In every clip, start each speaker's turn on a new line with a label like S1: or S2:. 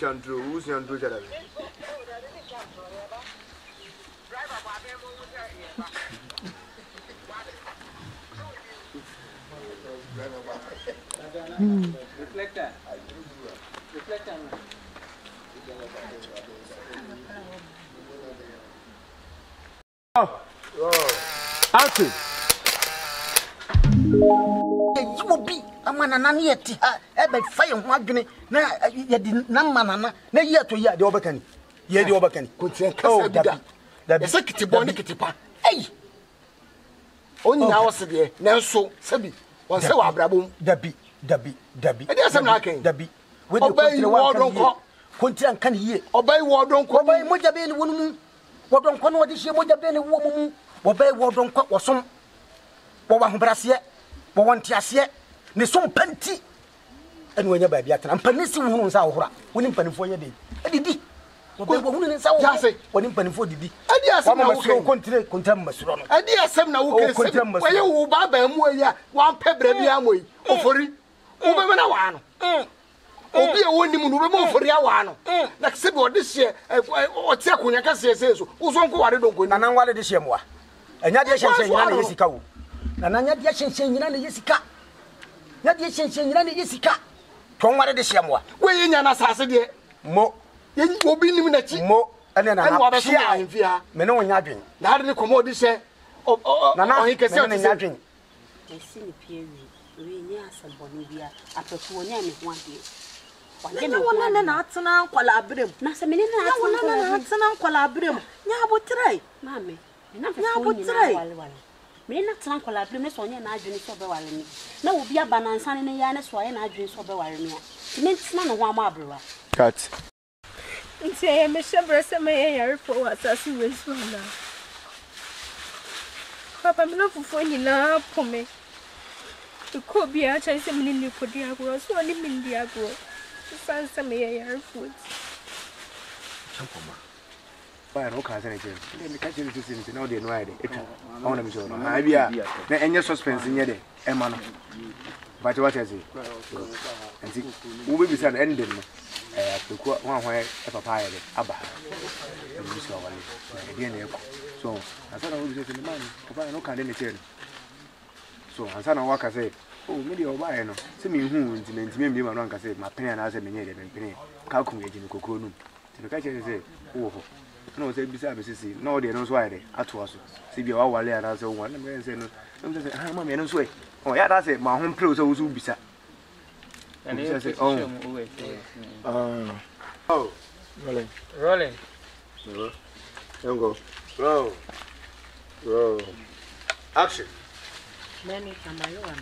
S1: Sandro, who's Sandro Jada?
S2: Reflector. Reflector.
S1: Oh, action.
S3: You will be a man and yet, ever fire one na Namanana, na year to year the Obacan. Ye the Obacan could say, oh, that the secretary bonnet kitipa. Hey! Only now, said now so, Sabi, was so abrabum, Dabby. And there's some knocking, Dabby. With obey war don't call, Contian can hear, obey war don't call by Mojaben woman. What don't call what is your Mojaben woman, obey war don't call or some. One brassier, one tiasier, ne some penty. And when you're baby, I'm penissing wounds out, winning penny for your day. Eddie, what woman is our Jassy, when in penny for the day. I dare some now continue contempt. I dare some now contempt. Why you baba and moya, one pebble amway, or for it, over one. Obi a woni mu no be mo fori awa no na se be odi hye o tie akonya ka se so wo so nko ware donko na nan wale de hye moa enya de hye nyina na yesika wo na nan nya de hye nyina na yesika nya de hye nyina na yesika ton ware de hye moa we yenya na sase de mo yen obi nim na chi mo ene na na be so ahemfi ha me ne wonya adwen na hade ne komo odi hye na na ohikese o nya adwen
S4: esi ni pie wi nya asaboni bia apefu wonya me ho ade
S5: na wona na atena nkwala abrem
S4: na se menene na
S5: atena nkwala abrem nya abotrai
S4: mame na fu ni na wale menene atena nkwala abrem ne so nya na adwene so be wale ni na obi aba na nsan ne ya ne so ya na adwene so be wale ni a ne ntina no ho ama abrewa
S1: cut
S5: nti ya me shebre se me yare fo asasi we so na papa me no fufu nyina pome ko bia chan se menene ko dia agro so ni min dia agro fancy me your food.
S1: Champoma. Why no can say anything? Me catch you to see no dey no ide. I want to show no. I bia na enye suspense nye dey. E ma no. But what is it? And see, we be say ending no. Peko wan hwan e papa ya dey aba. We see wale. E dey na eko. So, asa na we be say the man, papa no can dey chair. So, asa na waka say oh, me dey oba no. Se me hu nti na ntime me ma no anka say ma pen na say me nye dey pen. Ka ku ngeji ni kokoro nu. Ti no ka che say oh ho. No say bisa be sisi. No dey no so aye dey ato aso. Se bia wa wale ara say won na me say no. Me say ah ma me no so e. Oh ya da say ma ho play so wo bisa. And he say oh. Oh. Rolling.
S2: Rolling.
S1: Don't go. Roll. Roll. Action.
S4: Many kamalo ano.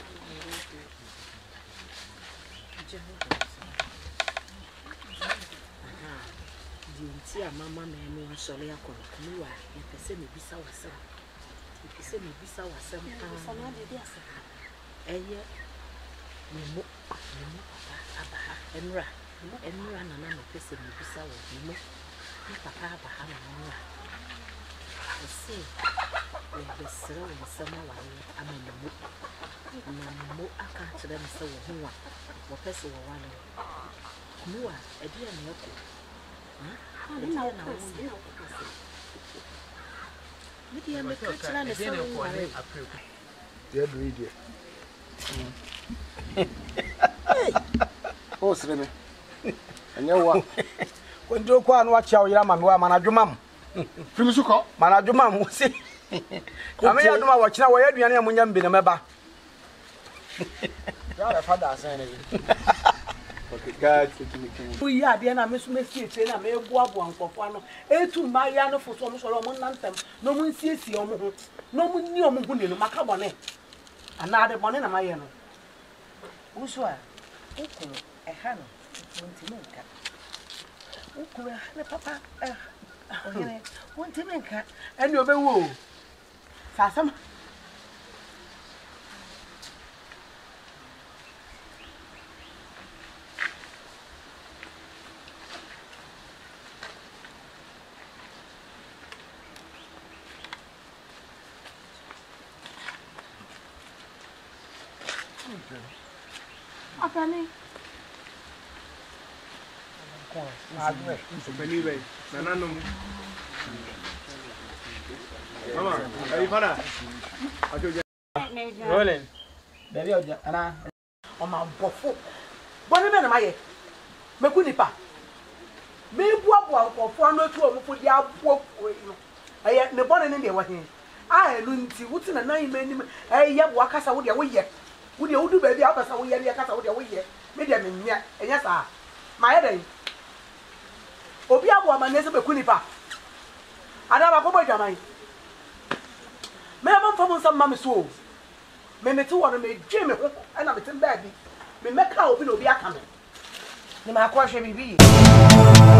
S4: Dinti a mama na eme asole akoro kuwa ya pese me bisa wasem. Pese me bisa wasem. Sana de dia sa. Eye mo papa enra na na me pese me bisa wo mo. Ni papa aba na enra. Ese we besere wo sama wale amamo. Na mo aka kire me se wo ho a wo pese wo wale. Kuwa e dia na ko. Media me catchla na so ware.
S1: Dey do it. Oh, sreme. Anya wa. Kwendo kwa anu acha oyira ma me wa manadwumam. Fimi suko. Manadwumam wo se. Ame ya duma wo kina wo ya aduane amunya mbi na meba. Ya da fada asan ni. Okay, God, we are there. I'm Miss Messi, and I'm a boab for one. To my yana for some sort of mountain. No one sees you. No one knew Mugun, Macabone. Another one in a Mayano. Uswa, Uku, a hand, Montimenka. Uku, papa, Montimenka, and you're very wool. Sassam. Penny Bay, Nanum. Mama, are you father? Rolling.
S3: Baby, Anna, on my buffo. Bonnie, my Mekunipa. Maybe what for no two of the outwork. I had the bonnet in the way. I learned to what's in a 9 minute. I yet walk us out your way yet. Would you do baby up as I will get out your way yet? Medium in yet, and yes, my day. Obia woman is a Mekunipa. I never go by your mind. May I from some mamma's soul? May me two on me, Jimmy, and I'm a tin baby. Me make out will be a coming. The Macquarie be.